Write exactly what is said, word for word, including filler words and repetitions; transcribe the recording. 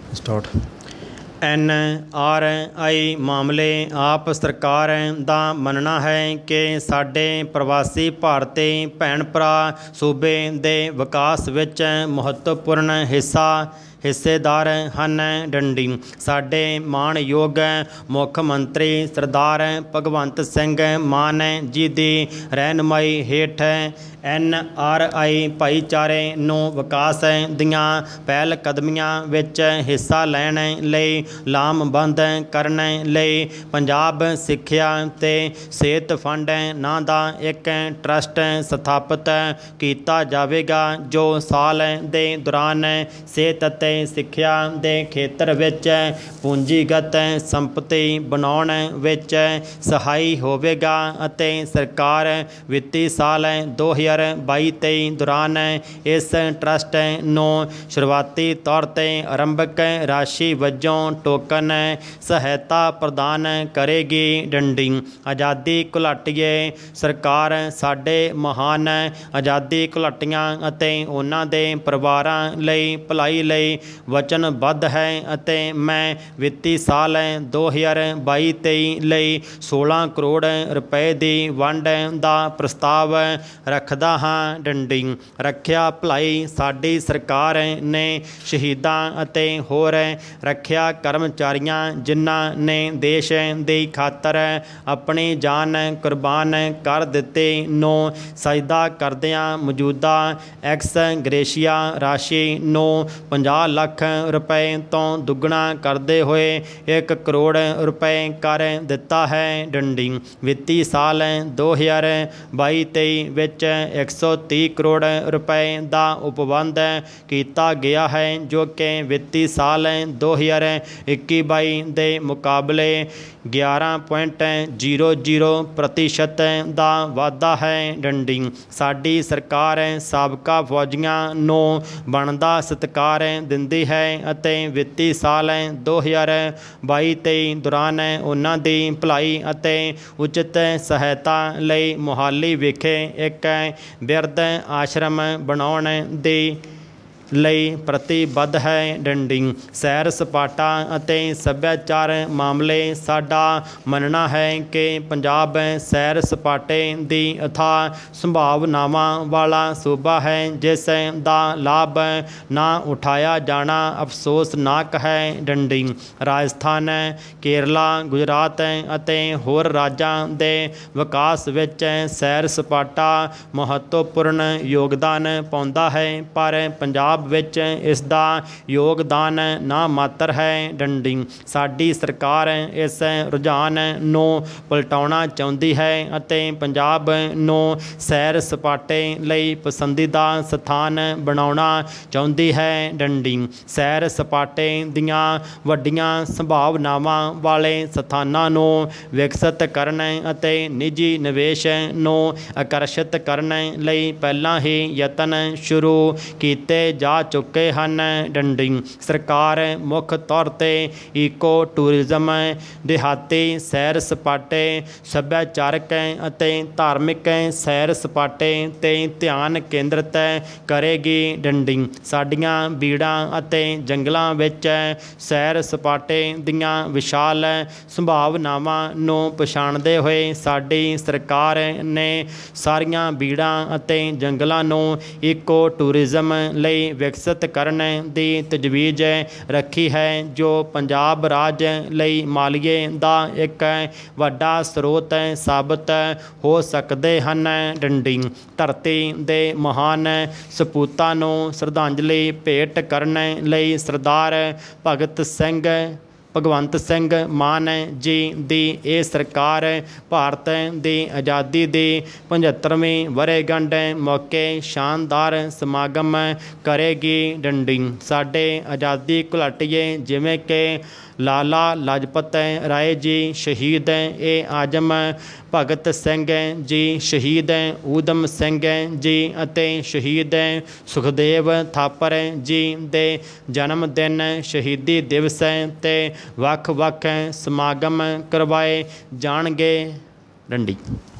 Start. N R आई मामले आप सरकार दा मनना है कि साडे प्रवासी भारती भैन भरा सूबे दे विकास विच महत्वपूर्ण हिस्सा हिस्सेदार हैं। डंडी साडे माणयोग मुख मंत्री सरदार भगवंत सिंह मान जी की रहनुमाई हेठ एन आर आई भाईचारे नूं विकास दियां पहल कदमियां विच हिस्सा लैण लई लामबंद करने लई पंजाब सिक्ख्या ते सेहत फंड नां दा एक ट्रस्ट स्थापित किया जावेगा, जो साल दे दौरान सेहत ते सिक्ख्या दे खेतर विच पूंजीगत संपत्ति बनाउण विच सहाई होवेगा अते सरकार वित्ती साल दो हज़ार बाई तेई दौरान इस ट्रस्ट नूं शुरुआती तौर ते आरंभक राशि वजों टोकन सहायता प्रदान करेगी। डंडी आज़ादी घुलाटीए सरकार साडे महान आज़ादी घुलाटियां अते उन्हां दे परिवारां लई भलाई लई वचनबद्ध है अते मैं वित्ती साल दो हज़ार बाई तेई लई सोलह करोड़ रुपए की वंड का प्रस्ताव रखदा हाँ। डंडी रखिया भलाई साडी सरकार ने शहीदां अते होर रखिया कर्मचारियां जिन्हां ने देश दी खातर अपनी जान कुर्बान कर दित्ती नूं सजदा करदियां मौजूदा एक्स ग्रेशिया राशि नूं पचास लाख रुपए तो दुगना करते हुए एक करोड़ रुपए कर दिता है। डंडी वित्ती साल दो हज़ार बाई तेई विच एक सौ तीस करोड़ रुपए का उपबंध किया गया है, जो कि वित्ती साल दो हज़ार इक्की बाई के मुकाबले ग्यारह पॉइंट जीरो जीरो प्रतिशत का वाधा है। डंडी साडी सरकार साबका फौजियां नूं बनदा सत्कार दिंदी है अते वित्ती साल दो हज़ार बाई तेई दौरान उन्हां दी भलाई अते उचित सहायता लई मोहाली विखे एक बिरध आश्रम बनाउण दे लई प्रतिबद्ध है। डंडी सैर सपाटा अते सभ्याचार मामले साडा मनना है कि पंजाब सैर सपाटे दी अथाह संभावनावां वाला सूबा है, जिस दा लाभ ना उठाया जाना अफसोसनाक है। डंडी राजस्थान केरला गुजरात अते होर राज्यां दे विकास विच सैर सपाटा महत्वपूर्ण योगदान पाउंदा है, पर पंजाब विच इसका योगदान ना मात्र है। डंडी साडी सरकार इस रुझान नूं पलटाउणा चाहुंदी है अते पंजाब नूं सैर सपाटे लई पसंदीदा स्थान बनाउणा चाहुंदी है। डंडी सैर सपाटे दियां वड्डियां संभावनावां वाले स्थानां नूं विकसित करन अते निजी निवेश नूं आकर्षित करन लई पहलां ही यतन शुरू कीते जा चुके हैं। डंडी सरकार मुख तौर पर ईको टूरिज्म देहाती सैर सपाटे सभ्याचारक अते धार्मिक सैर सपाटे ते ध्यान केंद्रित करेगी। डंडी साडियां बीड़ां अते जंगलां विच सैर सपाटे दियां विशाल संभावनावां नूं पछाणदे होए साडी सरकार ने सारियां बीड़ां अते जंगलां नूं ईको टूरिज्म लई विकसित करने की तजवीज़ रखी है, जो पंजाब राज लई मालीए का एक वड्डा स्रोत साबित हो सकते हैं। डंडी धरती दे महान सपूतां नूं श्रद्धांजलि भेंट करने लई सरदार भगत सिंह भगवंत सिंह मान जी दी ए सरकार भारत की आज़ादी की पचहत्तरवीं वरेगंढ मौके शानदार समागम करेगी। डंडी साडे आज़ादी घुलाटीए जिवें कि लाला लाजपत राय जी शहीद ए आजम भगत सिंह जी शहीद ऊधम सिंह जी अते शहीद सुखदेव थापर जी दे जन्म दिन शहीदी दिवस ते वख वख समागम करवाए जाणगे। डंडी।